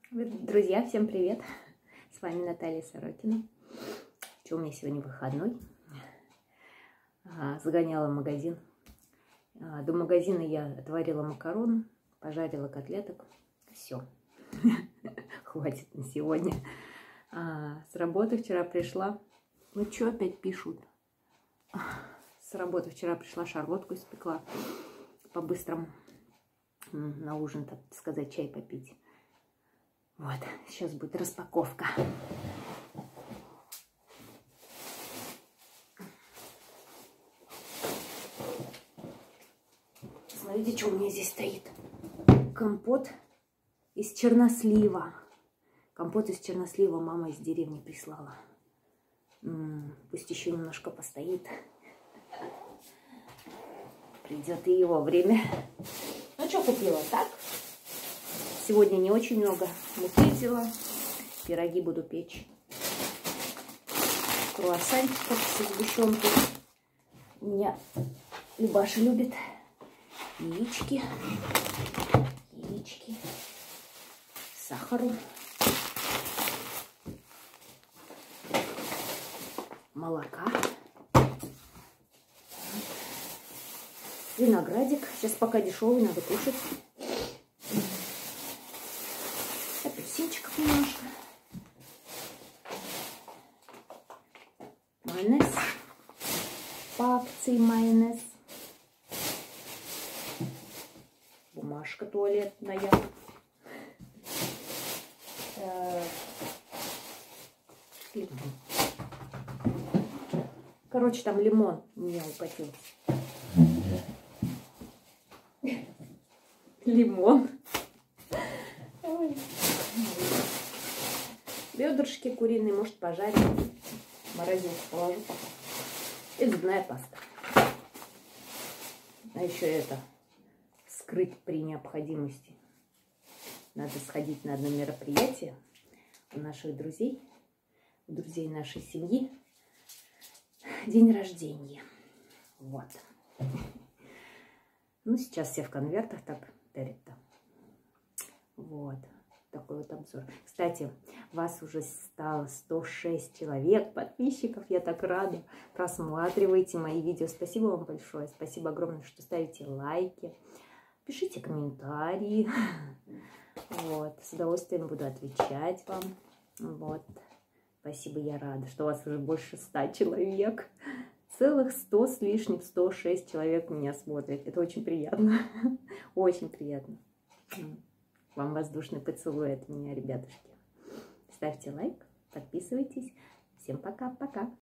Друзья, всем привет! С вами Наталья Сорокина. Что у меня сегодня выходной? Загоняла в магазин. До магазина я отварила макароны, пожарила котлеток. Все. Хватит на сегодня. С работы вчера пришла. Ну что опять пишут? С работы вчера пришла, шарлотку испекла. По-быстрому. На ужин, так сказать, чай попить. Вот, сейчас будет распаковка. Смотрите, что у меня здесь стоит. Компот из чернослива. Компот из чернослива мама из деревни прислала. Пусть еще немножко постоит. Придет и его время. Ну, что купила? Так? Сегодня не очень много муки взяла. Пироги буду печь. Круассанчиков со сгущенкой. У меня Любаша любит. Яички. Яички. Сахару. Молока. Виноградик. Сейчас пока дешевый, надо кушать. Апельсинчиков немножко. Майонез. По акции майонез. Бумажка туалетная. Короче, там лимон у меня укатился. Лимон. Бедрышки куриные, может, пожарить. В морозилку положу. И зубная паста. А еще это скрыть при необходимости. Надо сходить на одно мероприятие у наших друзей, у друзей нашей семьи. День рождения. Вот. Ну, сейчас все в конвертах так дарят-то. Вот. Такой вот обзор. Кстати, вас уже стало 106 человек, подписчиков. Я так рада. Просматривайте мои видео. Спасибо вам большое. Спасибо огромное, что ставите лайки. Пишите комментарии. Вот. С удовольствием буду отвечать вам. Вот. Спасибо, я рада, что у вас уже больше 100 человек. Целых 100 с лишним, 106 человек меня смотрят. Это очень приятно. Очень приятно. Вам воздушный поцелуй от меня, ребятушки. Ставьте лайк, подписывайтесь. Всем пока-пока.